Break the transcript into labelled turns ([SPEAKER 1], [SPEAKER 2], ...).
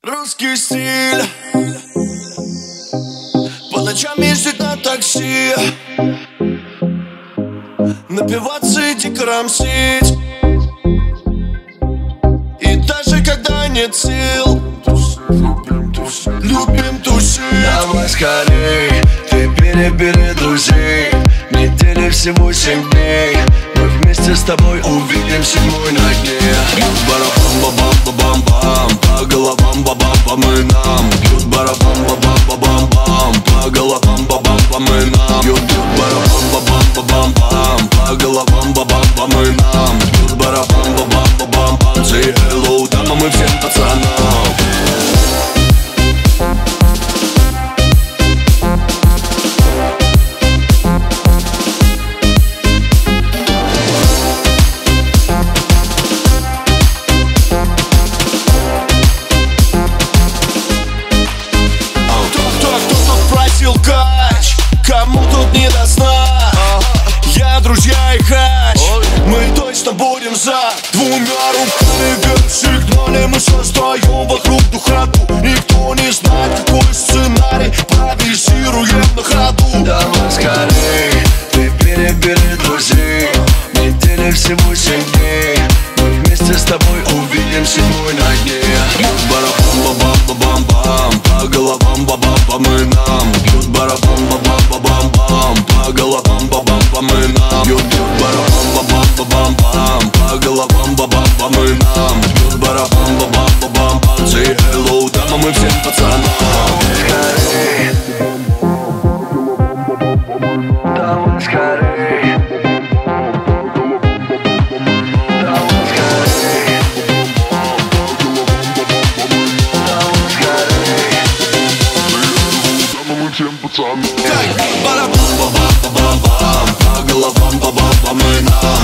[SPEAKER 1] Русский стиль. По ночам ездить на такси, напиваться и дико рамсить. И даже когда нет сил, любим тусить.
[SPEAKER 2] Давай скорей, ты перебери друзей. Недели всего 7 дней. Мы вместе с тобой увидим 7-й на дне. Барабам-бабам-бабам-бам, по головам бабам-бам и нам. Бьют барабам-бабам-бабам-бам, по головам бабам-бам и нам. Бьют барабам-бабам-бабам-бам, по головам бабам-бам и нам. Бьют барабам-бабам-бабам-бам. Say hello дамам и всем пацанам.
[SPEAKER 1] Кач, кому тут не до сна? Я, друзья и хач. Мы точно будем за. Двумя руками вверх сигнали. Мы создаем вокруг духоту. Никто не знает, какой сценарий. Провизируем на ходу.
[SPEAKER 2] Давай скорей, ты перебери друзей. Недели всего 7 дней. Мы вместе с тобой увидим 7-й на дне. Барабам-бабам-бабам-бам, по головам бабам-бам и нам. Бьют барабам-бабам-бабам-бам, по головам бабам-бам и нам. Бьют барабам-бабам-бабам-бам, по головам бабам-бам и нам. Бьют барабам-бабам-бабам-бам. Say hello дамам и всем пацанам. Скорей, давай скорей.
[SPEAKER 1] Барабам-бабам-бабам-бам, по головам бабам-бам и нам.